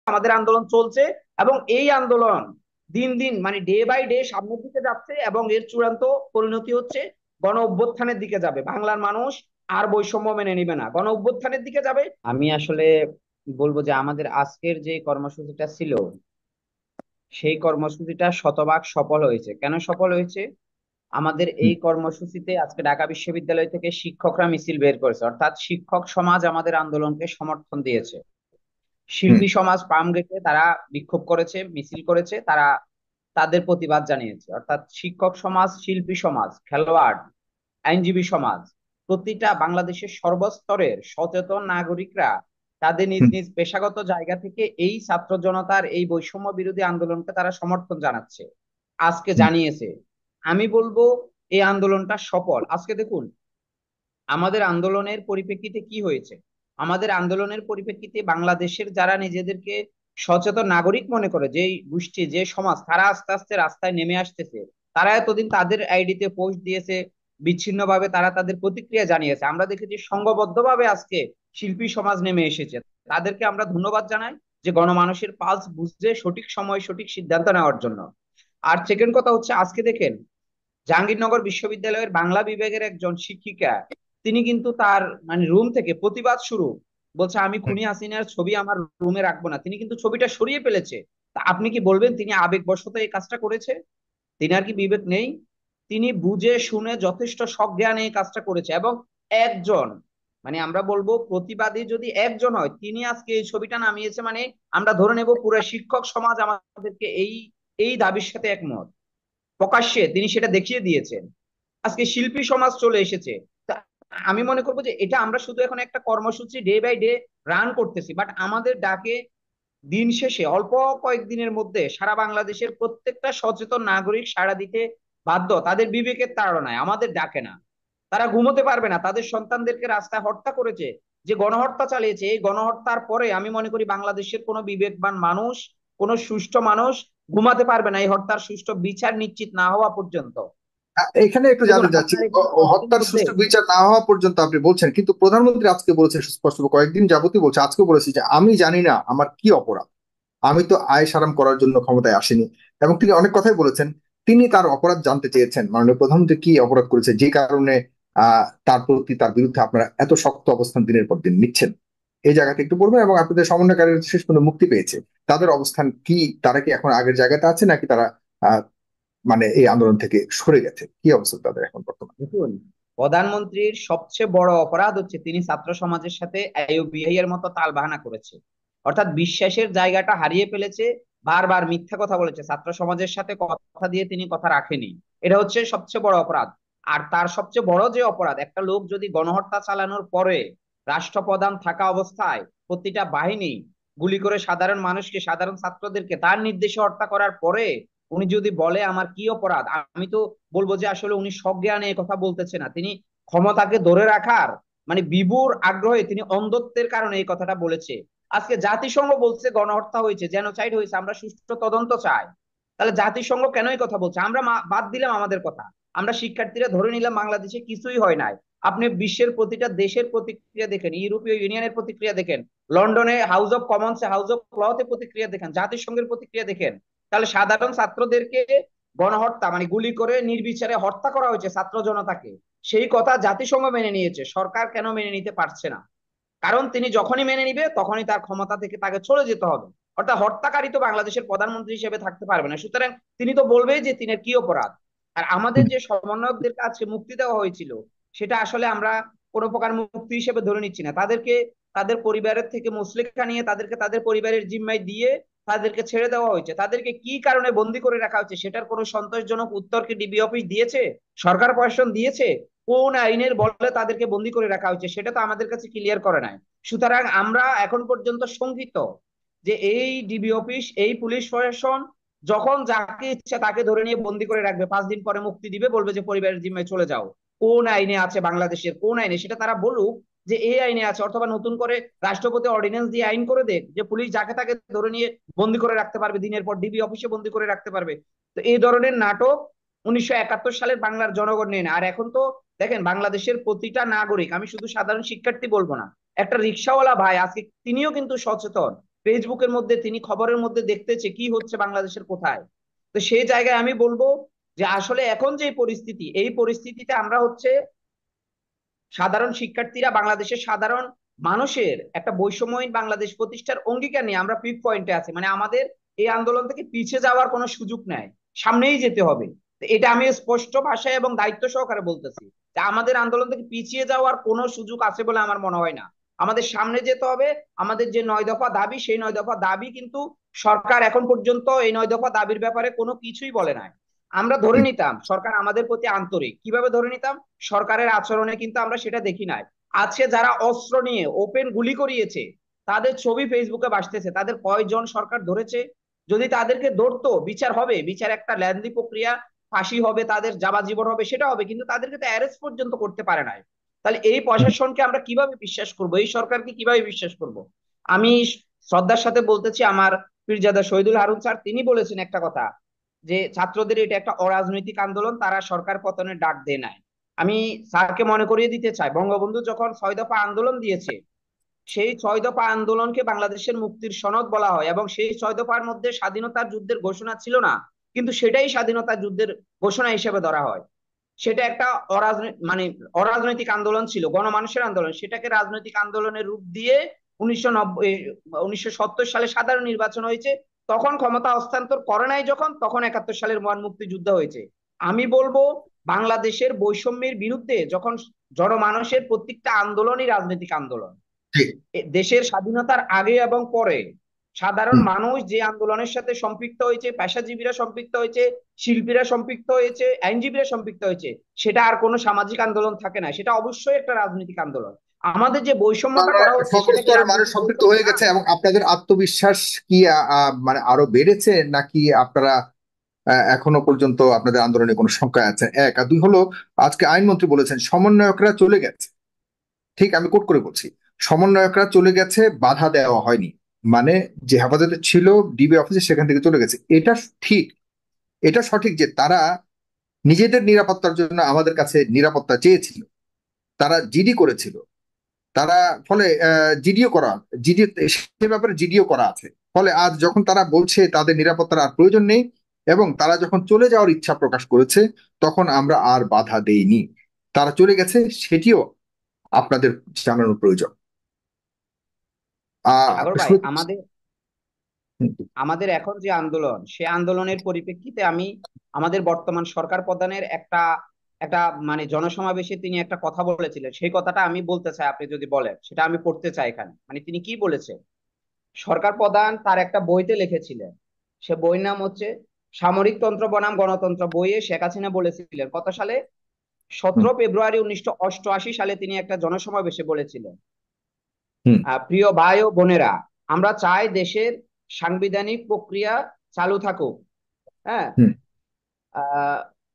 আমাদের আন্দোলন চলছে, এবং এই আন্দোলন দিন দিন মানে ডে বাই ডে সামনের দিকে যাচ্ছে, এবং এর চূড়ান্ত পরিণতি হচ্ছে গণ অভ্যুত্থানের দিকে যাবে। বাংলার মানুষ আর বৈষম্য মেনে নিবে না, গণ অভ্যুত্থানের দিকে যাবে। আমি আসলে বলবো যে আমাদের আজকের যে কর্মসূচিটা ছিল, সেই কর্মসূচিটা শতভাগ সফল হয়েছে। কেন সফল হয়েছে? আমাদের হুম, এই কর্মসূচিতে আজকে ঢাকা বিশ্ববিদ্যালয় থেকে শিক্ষকরা মিছিল বের করেছে, অর্থাৎ শিক্ষক সমাজ আমাদের আন্দোলনকে সমর্থন দিয়েছে। হুম, শিল্পী সমাজ ফার্ম গেটে তারা বিক্ষোভ করেছে, মিছিল করেছে, তারা তাদের প্রতিবাদ জানিয়েছে। অর্থাৎ শিক্ষক সমাজ, শিল্পী সমাজ, খেলোয়াড়, আইনজীবী সমাজ, প্রতিটা বাংলাদেশের সর্বস্তরের সচেতন নাগরিকরা তাদের নিজ হুম, নিজ পেশাগত জায়গা থেকে এই ছাত্র জনতার এই বৈষম্য বিরোধী আন্দোলনকে তারা সমর্থন জানাচ্ছে, আজকে হুম, জানিয়েছে। আমি বলবো এই আন্দোলনটা সফল। আজকে দেখুন আমাদের আন্দোলনের পরিপ্রেক্ষিতে কি হয়েছে। আমাদের আন্দোলনের পরিপ্রেক্ষিতে বাংলাদেশের যারা নিজেদেরকে সচেতন নাগরিক মনে করে, যে গোষ্ঠী, যে সমাজ, তারা আস্তে আস্তে রাস্তায় নেমে আসতেছে। তারা এতদিন তাদের আইডিতে পোস্ট দিয়েছে, বিচ্ছিন্নভাবে তারা তাদের প্রতিক্রিয়া জানিয়েছে। আমরা দেখেছি সংঘবদ্ধভাবে আজকে শিল্পী সমাজ নেমে এসেছে। তাদেরকে আমরা ধন্যবাদ জানাই যে গণমানুষের পালস বুঝে সঠিক সময় সঠিক সিদ্ধান্ত নেওয়ার জন্য। আর সেকেন্ড কথা হচ্ছে, আজকে দেখেন জাহাঙ্গীরনগর বিশ্ববিদ্যালয়ের বাংলা বিভাগের একজন শিক্ষিকা, তিনি কিন্তু তার মানে রুম থেকে প্রতিবাদ শুরু, বলছে আমি হুম। খুনি হাসিনার ছবি আমার রুমে রাখবো না। তিনি কিন্তু ছবিটা সরিয়ে ফেলেছে। তা আপনি কি বলবেন তিনি আবেগবশত এই কাজটা করেছে? তিনি আর কি বিবেক নেই? তিনি বুঝে শুনে যথেষ্ট সজ্ঞানে এই কাজটা করেছে। এবং একজন মানে আমরা বলবো প্রতিবাদী যদি একজন হয়, তিনি আজকে এই ছবিটা নামিয়েছে, মানে আমরা ধরে নেব পুরো শিক্ষক সমাজ আমাদেরকে এই দাবির সাথে একমত। প্রকাশ্যে তিনি সেটা দেখিয়ে দিয়েছেন। আজকে শিল্পী সমাজ চলে এসেছে। তা আমি মনে করবো যে এটা আমরা শুধু এখন একটা কর্মসূচি ডে বাই ডে রান করতেছি, বাট আমাদের ডাকে দিন শেষে অল্প কয়েকদিনের মধ্যে সারা বাংলাদেশের প্রত্যেকটা সচেতন নাগরিক সাড়া দিতে বাধ্য। তাদের বিবেকের তাড়নায় আমাদের ডাকে না, তারা ঘুমোতে পারবে না। তাদের সন্তানদেরকে রাস্তায় হত্যা করেছে, যে গণহত্যা চালিয়েছে, এই গণহত্যার পরে আমি মনে করি বাংলাদেশের কোনো বিবেকবান মানুষ, কোনো সুষ্ঠু মানুষ ঘুমাতে পারবে না এই হত্যার সুষ্ঠু বিচার নিশ্চিত না হওয়া পর্যন্ত। এখানে একটু দেখুন জানতে চাচ্ছি, আপনার এখানে কয়েকদিন হত্যার মধ্যে সুষ্ঠু বিচার না হওয়া পর্যন্ত আপনি বলছেন, কিন্তু প্রধানমন্ত্রী আজকে বলেছে সুস্পষ্ট, কয়েকদিন যাবতই বলছে, আজকে বলেছে যে আমি জানি না আমার কি অপরাধ, আমি তো আয় সারাম করার জন্য ক্ষমতায় আসিনি। এবং তিনি অনেক কথাই বলেছেন, তিনি তার অপরাধ জানতে চেয়েছেন, মাননীয় প্রধানমন্ত্রী কি অপরাধ করেছে যে কারণে তার প্রতি, তার বিরুদ্ধে আপনারা এত শক্ত অবস্থান দিনের পর দিন নিচ্ছেন। এই জায়গাটা একটু বলবেন। এবং আপনাদের সমন্বয়কারীরা শেষ পর্যন্ত মুক্তি পেয়েছে, তাদের অবস্থান কি? তারা কি এখন আগের জায়গাতে আছে, নাকি তারা আহ মানে এই আন্দোলন থেকে সরে গেছে? কি অবস্থা তাদের এখন বর্তমানে? দেখুন, প্রধানমন্ত্রীর সবচেয়ে বড় অপরাধ হচ্ছে তিনি ছাত্র সমাজের সাথে আইইউবিআই এর মতো তালবাহানা করেছে। অর্থাৎ বিশ্বাসের জায়গাটা হারিয়ে ফেলেছে। বারবার মিথ্যা কথা বলেছে, ছাত্র সমাজের সাথে কথা দিয়ে তিনি কথা রাখেনি। এটা হচ্ছে সবচেয়ে বড় অপরাধ। আর তার সবচেয়ে বড় যে অপরাধ, একটা লোক যদি গণহত্যা চালানোর পরে রাষ্ট্রপ্রধান থাকা অবস্থায় প্রতিটা বাহিনী গুলি করে সাধারণ মানুষকে, সাধারণ ছাত্রদেরকে তার নির্দেশে হত্যা করার পরে উনি যদি বলে আমার কি অপরাধ, আমি তো বলবো যে আসলে উনি সজ্ঞানে কথা বলতেছে না, তিনি ক্ষমতাকে ধরে রাখার মানে বিভুর আগ্রহে তিনি অন্ধত্বের কারণে এই কথাটা বলেছে। আজকে জাতিসংঘ বলছে গণহত্যা হয়েছে, জেনোসাইড হয়েছে, আমরা সুষ্ঠু তদন্ত চাই। তাহলে জাতিসংঘ কেন এই কথা বলছে? আমরা বাদ দিলাম আমাদের কথা, আমরা শিক্ষার্থীরা ধরে নিলাম বাংলাদেশে কিছুই হয় নাই। আপনি বিশ্বের প্রতিটা দেশের প্রতিক্রিয়া দেখেন, ইউরোপীয় ইউনিয়নের প্রতিক্রিয়া দেখেন, লন্ডনে হাউস অফ কমন্সে, হাউস অফ লতে প্রতিক্রিয়া দেখেন, জাতিসংঘের প্রতিক্রিয়া দেখেন। তাহলে সাধারণ ছাত্রদেরকে গণহত্যা মানে গুলি করে নির্বিচারে হত্যা করা হয়েছে ছাত্র জনতাকে, সেই কথা জাতিসংঘ মেনে নিয়েছে, সরকার কেন মেনে নিতে পারছে না? কারণ তিনি যখনই মেনে নিবে তখনই তার ক্ষমতা থেকে তাকে চলে যেতে হবে। অর্থাৎ হত্যাকারী তো বাংলাদেশের প্রধানমন্ত্রী হিসেবে থাকতে পারবে না, সুতরাং তিনি তো বলবেই যে তিনি কি অপরাধ। আর আমাদের যে সমন্বয়কদের কাছে মুক্তি দেওয়া হয়েছিল, সেটা আসলে আমরা কোনো প্রকার মুক্তি হিসেবে ধরে নিচ্ছি না। তাদেরকে তাদের পরিবারের থেকে মুচলেখা নিয়ে তাদেরকে তাদের পরিবারের জিম্মায় দিয়ে তাদেরকে ছেড়ে দেওয়া হয়েছে। তাদেরকে কি কারণে বন্দি করে রাখা হয়েছে সেটার কোনো সন্তোষজনক উত্তর কি ডিবি অফিস দিয়েছে? সরকার প্রশাসন দিয়েছে? কোন আইনের বলে তাদেরকে বন্দি করে রাখা হয়েছে সেটা তো আমাদের কাছে ক্লিয়ার করে নাই। সুতরাং আমরা এখন পর্যন্ত শঙ্কিত যে এই ডিবি অফিস, এই পুলিশ প্রশাসন যখন যাকে ইচ্ছা তাকে ধরে নিয়ে বন্দি করে রাখবে, 5 দিন পরে মুক্তি দিবে, বলবে যে পরিবারের জিম্মায় চলে যাও। কোন আইনে আছে বাংলাদেশের, কোন আইনে সেটা তারা বলুক যে এই আইনে আছে, অথবা নতুন করে রাষ্ট্রপতি অর্ডিন্যান্স দিয়ে আইন করে দেখ যে পুলিশ যাকে তাকে ধরে নিয়ে বন্দি করে রাখতে পারবে, দিনের পর ডিবি অফিসে বন্দি করে রাখতে পারবে। তো এই ধরনের নাটক 1971 সালের বাংলার জনগণ নেই না। আর এখন তো দেখেন বাংলাদেশের প্রতিটা নাগরিক, আমি শুধু সাধারণ শিক্ষার্থী বলবো না, একটা রিক্সাওয়ালা ভাই আজকে তিনিও কিন্তু সচেতন ফেসবুকের মধ্যে, তিনি খবরের মধ্যে দেখতেছে কি হচ্ছে বাংলাদেশের কোথায়। তো সেই জায়গায় আমি বলবো যে আসলে এখন যে পরিস্থিতি, এই পরিস্থিতিতে আমরা হচ্ছে সাধারণ শিক্ষার্থীরা, বাংলাদেশের সাধারণ মানুষের একটা বৈষম্যহীন বাংলাদেশ প্রতিষ্ঠার অঙ্গীকার নিয়ে আমরা পিক পয়েন্টে আছি। মানে আমাদের এই আন্দোলন থেকে পিছিয়ে যাওয়ার কোনো সুযোগ নাই, সামনেই যেতে হবে। এটা আমি স্পষ্ট ভাষায় এবং দায়িত্ব সহকারে বলতেছি যে আমাদের আন্দোলন থেকে পিছিয়ে যাওয়ার কোনো সুযোগ আছে বলে আমার মনে হয় না। আমাদের সামনে যেতে হবে। আমাদের যে 9 দফা দাবি, সেই 9 দফা দাবি কিন্তু সরকার এখন পর্যন্ত এই 9 দফা দাবির ব্যাপারে কোনো কিছুই বলে নাই। আমরা ধরে নিতাম সরকার আমাদের প্রতি আন্তরিক, কিভাবে ধরে নিতাম? সরকারের আচরণে কিন্তু আমরা সেটা দেখি নাই। আজকে যারা অস্ত্র নিয়ে ওপেন গুলি করিয়েছে তাদের ছবি ফেসবুকে ভাসতেছে, তাদের কয়জন সরকার ধরেছে? যদি তাদেরকে ধরতো বিচার হবে, বিচার একটা ল্যান্দি প্রক্রিয়া, ফাঁসি হবে, তাদের যাবজ্জীবন হবে, সেটা হবে, কিন্তু তাদেরকে তো অ্যারেস্ট পর্যন্ত করতে পারে নাই। তাহলে এই প্রশাসনকে আমরা কিভাবে বিশ্বাস করব? এই সরকারকে কিভাবে বিশ্বাস করব? আমি শ্রদ্ধার সাথে বলতেছি, আমার পীরজাদা শহীদুল হারুন স্যার তিনি বলেছেন একটা কথা, যে ছাত্রদের এটা একটা অরাজনৈতিক আন্দোলন, তারা সরকার পতনের ডাক দেয় নাই। আমি স্যারকে মনে করিয়ে দিতে চাই, বঙ্গবন্ধু যখন 6 দফা আন্দোলন দিয়েছে, সেই 6 দফা আন্দোলনকে বাংলাদেশের মুক্তির সনদ বলা হয়, এবং সেই 6 দফার মধ্যে স্বাধীনতার যুদ্ধের ঘোষণা ছিল না, কিন্তু সেটাই স্বাধীনতার যুদ্ধের ঘোষণা হিসেবে ধরা হয়। সেটা একটা অরাজনৈতিক আন্দোলন ছিল, গণমানুষের আন্দোলন, সেটাকে রাজনৈতিক আন্দোলনের রূপ দিয়ে 1990 1970 সালে সাধারণ নির্বাচন হয়েছে। তখন ক্ষমতা হস্তান্তর করে নাই যখন, তখন 71 সালের মহান মুক্তিযুদ্ধ হয়েছে। আমি বলবো বাংলাদেশের বৈষম্যের বিরুদ্ধে যখন জনমানুষের প্রত্যেকটা আন্দোলনই রাজনৈতিক আন্দোলন। ঠিক। দেশের স্বাধীনতার আগে এবং পরে সাধারণ হুম। মানুষ যে আন্দোলনের সাথে সম্পৃক্ত হয়েছে, পেশাজীবীরা সম্পৃক্ত হয়েছে, শিল্পীরা সম্পৃক্ত হয়েছে, আইনজীবীরা সম্পৃক্ত হয়েছে, সেটা আর কোনো সামাজিক আন্দোলন থাকে না, সেটা অবশ্যই একটা রাজনৈতিক আন্দোলন। আমাদের যে বৈষম্যটা তারা করা হচ্ছে সকল সেটা কি স্তরের মানুষ রাজনৈতিক সম্পৃক্ত বৈষম্য হয়ে না? গেছে এবং আপনাদের আত্মবিশ্বাস কি মানে আরো বেড়েছে, নাকি আপনারা এখনো পর্যন্ত আপনাদের আন্দোলনে কোনো শঙ্কা আছে? এক আর দুই হলো, আজকে আইনমন্ত্রী বলেছেন সমন্বয়করা চলে গেছে। ঠিক, আমি কোট করে বলছি, সমন্বয়করা চলে গেছে, বাধা দেওয়া হয়নি। মানে যে হেফাজতে ছিল ডিবি অফিসে, সেখান থেকে চলে গেছে। এটা ঠিক, এটা সঠিক যে তারা নিজেদের নিরাপত্তার জন্য আমাদের কাছে নিরাপত্তা চেয়েছিল, তারা জিডি করেছিল, তারা ফলে জিডিও করা, জিডি সে ব্যাপারে জিডিও করা আছে। ফলে আজ যখন তারা বলছে তাদের নিরাপত্তার আর প্রয়োজন নেই এবং তারা যখন চলে যাওয়ার ইচ্ছা প্রকাশ করেছে, তখন আমরা আর বাধা দেইনি। তারা চলে গেছে, সেটিও আপনাদের জানানোর প্রয়োজন। সাগর ভাই, শুরু- আমাদের আমাদের এখন যে আন্দোলন, সে আন্দোলনের পরিপ্রেক্ষিতে আমি আমাদের বর্তমান সরকার প্রধানের একটা একটা জনসমাবেশে তিনি একটা কথা বলেছিলেন, সেই কথাটা আমি বলতে চাই, আপনি যদি বলেন সেটা আমি পড়তে চাই এখানে। তিনি কি বলেছে? সরকার প্রধান তার একটা বইতে লিখেছিলেন, সে বইয়ের নাম হচ্ছে সামরিক তন্ত্র বনাম গণতন্ত্র। বইয়ে শেখ হাসিনা বলেছিলেন কত সালে? হুম। 17 ফেব্রুয়ারি 1988 সালে তিনি একটা জনসমাবেশে বলেছিলেন, হুম। প্রিয় ভাই ও বোনেরা, আমরা চাই দেশের সাংবিধানিক প্রক্রিয়া চালু থাকুক। হ্যাঁ, হুম। আহ,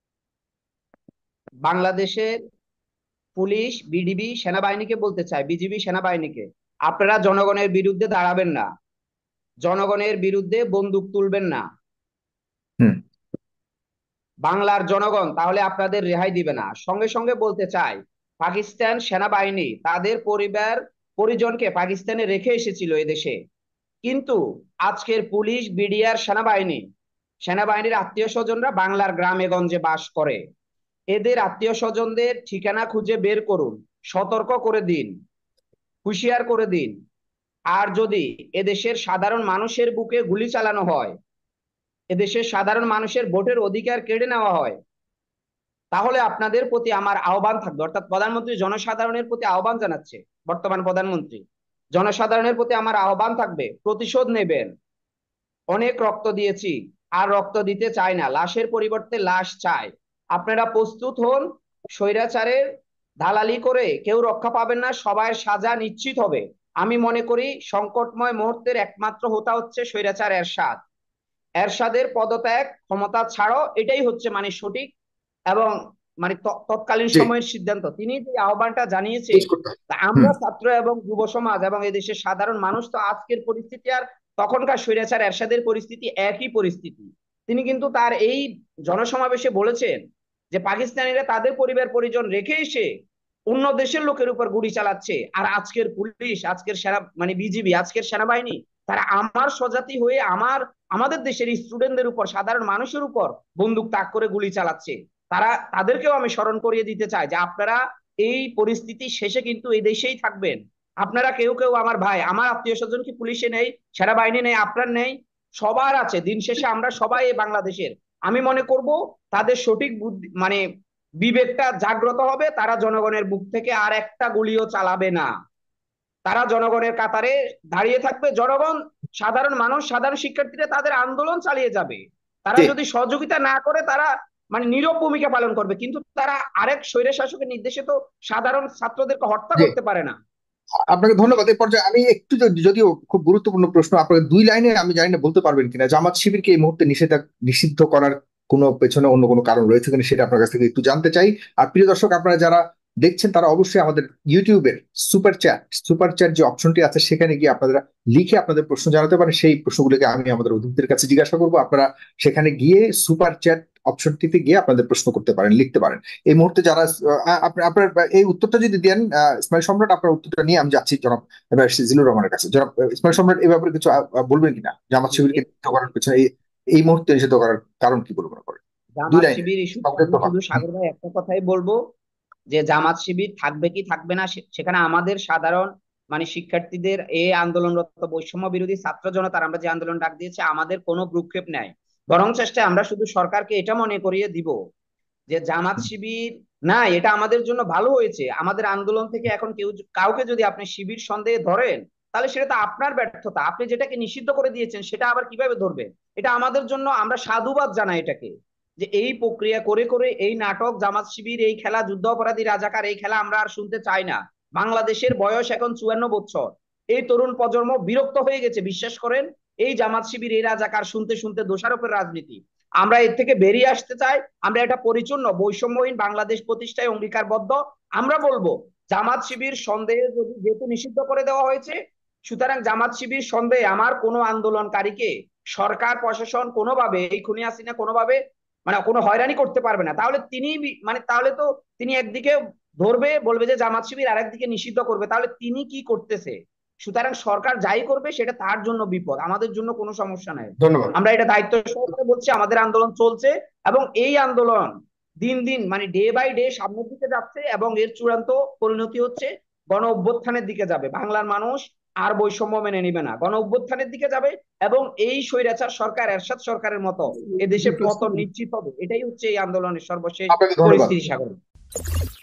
বাংলাদেশের পুলিশ, বিডিবি, সেনাবাহিনীকে বলতে চাই, বিজিবি, সেনাবাহিনীকে, আপনারা জনগণের বিরুদ্ধে দাঁড়াবেন না, জনগণের বিরুদ্ধে বন্দুক তুলবেন না। হুম। বাংলার জনগণ তাহলে আপনাদের রেহাই দিবে না। সঙ্গে সঙ্গে বলতে চাই, পাকিস্তান সেনাবাহিনী তাদের পরিবার পরিজনকে পাকিস্তানে রেখে এসেছিল এদেশে, কিন্তু আজকের পুলিশ, বিডিআর, সেনাবাহিনীর আত্মীয় স্বজনরা বাংলার গ্রামে গঞ্জে বাস করে। এদের আত্মীয় স্বজনদের ঠিকানা খুঁজে বের করুন, সতর্ক করে দিন, হুঁশিয়ার করে দিন। আর যদি এদেশের সাধারণ মানুষের বুকে গুলি চালানো হয়, এদেশের সাধারণ মানুষের ভোটের অধিকার কেড়ে নেওয়া হয়, তাহলে আপনাদের প্রতি আমার আহ্বান থাকবে। অর্থাৎ প্রধানমন্ত্রী জনসাধারণের প্রতি আহ্বান জানাচ্ছে, বর্তমান প্রধানমন্ত্রী জনসাধারণের প্রতি আমার আহ্বান থাকবে, প্রতিশোধ নেবেন। অনেক রক্ত দিয়েছি, আর রক্ত দিতে চাই না, লাশের পরিবর্তে লাশ চাই। আপনারা প্রস্তুত হন, স্বৈরাচারের দালালি করে কেউ রক্ষা পাবেন না, সবার সাজা নিশ্চিত হবে। আমি মনে করি সংকটময় মুহূর্তের একমাত্র হোতা হচ্ছে স্বৈরাচার এরশাদ। এরশাদের পদত্যাগ, ক্ষমতা ছাড়ো, এটাই হচ্ছে সঠিক এবং তৎকালীন জি। সময়ের সিদ্ধান্ত। তিনি যে আহ্বানটা জানিয়েছে, শেষ করতে হবে। তা হুম। আমরা ছাত্র এবং যুব সমাজ এবং এদেশের সাধারণ মানুষ তো আজকের পরিস্থিতি আর তখনকার স্বৈরাচার এরশাদের পরিস্থিতি একই পরিস্থিতি। তিনি কিন্তু তার এই জনসমাবেশে বলেছেন যে পাকিস্তানিরা তাদের পরিবার পরিজন রেখে এসে অন্য দেশের লোকের উপর গুলি চালাচ্ছে, আর আজকের পুলিশ, আজকের সেনা বিজিবি, আজকের সেনাবাহিনী তারা আমার স্বজাতি হয়ে আমাদের দেশের স্টুডেন্টদের উপর, সাধারণ মানুষের উপর বন্দুক তাক করে গুলি চালাচ্ছে। তাদেরকেও আমি স্মরণ করিয়ে দিতে চাই যে আপনারা এই পরিস্থিতি শেষে কিন্তু এই দেশেই থাকবেন। আপনারা কেউ কেউ, আমার ভাই, আমার আত্মীয় স্বজন কি পুলিশে নেই, সেনাবাহিনী নেই, আপনার নেই, সবার আছে। দিন শেষে আমরা সবাই এই বাংলাদেশের। আমি মনে করব তাদের সঠিক বুদ্ধি, মানে বিবেকটা জাগ্রত হবে, তারা জনগণের বুক থেকে আর একটা গুলিও চালাবে না। তারা জনগণের কাতারে দাঁড়িয়ে থাকবে। জনগণ, সাধারণ মানুষ, সাধারণ শিক্ষার্থীরা তাদের আন্দোলন চালিয়ে যাবে। তারা জি। যদি সহযোগিতা না করে, তারা মানে নীরব ভূমিকা পালন করবে, কিন্তু তারা আরেক স্বৈর শাসকের নির্দেশে তো সাধারণ ছাত্রদেরকে হত্যা জি, করতে পারে না। আপনাকে ধন্যবাদ। এই পর্যায়ে আমি একটু যদিও খুব গুরুত্বপূর্ণ প্রশ্ন, আপনাকে দুই লাইনে আমি জানি না বলতে পারবেন কিনা, জামাত শিবিরকে এই মুহূর্তে নিষিদ্ধ করার কোনো পেছনে অন্য কোনো কারণ রয়েছে কিনা সেটা আপনার কাছ থেকে একটু জানতে চাই। আর প্রিয় দর্শক, আপনারা যারা দেখছেন তারা অবশ্যই আমাদের ইউটিউবের সুপার চ্যাট যে অপশনটি আছে সেখানে গিয়ে আপনারা লিখে আপনাদের প্রশ্ন জানাতে পারেন। সেই প্রশ্নগুলোকে আমি আমাদের অতিথিদের কাছে জিজ্ঞাসা করবো। আপনারা সেখানে গিয়ে সুপার চ্যাট অপশনটিতে গিয়ে আপনাদের প্রশ্ন করতে পারেন, লিখতে পারেন। এই মুহূর্তে যারা আপনার এই উত্তরটা যদি দেন, ইসমাইল সম্রাট, আপনার উত্তরটা নিয়ে আমি যাচ্ছি জনাব এবার জিলুর রহমানের কাছে। জনাব ইসমাইল সম্রাট, এই ব্যাপারে কিছু বলবেন কিনা? জামাত শিবিরকে নিষিদ্ধ করার পেছনে এই মুহূর্তে নিষিদ্ধ করার কারণ কি বলে মনে করেন? দুই জামাত লাইনে শিবির ইস্যু সংক্ষিপ্ত আমি ভাবে। শুধু সাগর ভাই একটা কথাই বলবো, যে জামাত শিবির থাকবে কি থাকবে না সেখানে আমাদের সাধারণ মানে শিক্ষার্থীদের, এই আন্দোলনরত বৈষম্য বিরোধী ছাত্র জনতার আমরা যে আন্দোলন ডাক দিয়েছি, আমাদের কোনো ভ্রুক্ষেপ নাই। বরং চেষ্টায় আমরা শুধু সরকারকে এটা মনে করিয়ে দিব যে জামাত শিবির না, এটা আমাদের জন্য ভালো হয়েছে। আমাদের আন্দোলন থেকে এখন কাউকে যদি আপনি শিবির সন্দেহে ধরেন, তাহলে সেটা তো আপনার ব্যর্থতা। আপনি যেটাকে নিষিদ্ধ করে দিয়েছেন সেটা আবার কিভাবে ধরবেন? এটা আমাদের জন্য, আমরা সাধুবাদ জানাই এটাকে, যে এই প্রক্রিয়া করে করে এই নাটক, জামাত শিবির এই খেলা, যুদ্ধ অপরাধী রাজাকার এই খেলা আমরা আর শুনতে চাই না। বাংলাদেশের বয়স এখন 54 বছর। এই তরুণ প্রজন্ম বিরক্ত হয়ে গেছে, বিশ্বাস করেন, এই জামাত শিবির এই রাজাকার শুনতে শুনতে, দোষারোপের রাজনীতি। আমরা এর থেকে বেরিয়ে আসতে চাই। আমরা এটা পরিচ্ছন্ন বৈষম্যহীন বাংলাদেশ প্রতিষ্ঠায় অঙ্গীকারবদ্ধ। আমরা বলবো জামাত শিবির সন্দেহে যদি, যেহেতু নিষিদ্ধ করে দেওয়া হয়েছে, সুতরাং জামাত শিবির সন্দেহে আমার কোনো আন্দোলনকারীকে সরকার প্রশাসন কোনোভাবে, এই খুনি হাসিনা কোনোভাবে মানে কোনো হয়রানি করতে পারবে না। তাহলে তিনি মানে তাহলে তো তিনি একদিকে ধরবে, বলবে যে জামাত শিবির, আরেকদিকে নিষিদ্ধ করবে, তাহলে তিনি কি করতেছে? সুতরাং সরকার যাই করবে সেটা তার জন্য বিপদ, আমাদের জন্য কোনো সমস্যা নাই। ধন্যবাদ। আমরা এটা দায়িত্ব সহকারে বলছি, আমাদের আন্দোলন চলছে, এবং এই আন্দোলন দিন দিন মানে ডে বাই ডে সামনের দিকে যাচ্ছে, এবং এর চূড়ান্ত পরিণতি হচ্ছে গণ অভ্যুত্থানের দিকে যাবে। বাংলার মানুষ আর বৈষম্য মেনে নিবে না, গণ অভ্যুত্থানের দিকে যাবে, এবং এই স্বৈরাচার সরকার, এরশাদ সরকারের মতো এদেশে পতন নিশ্চিত হবে। এটাই হচ্ছে এই আন্দোলনের সর্বশেষ আপনাকে ধন্যবাদ। পরিস্থিতি, সাগর।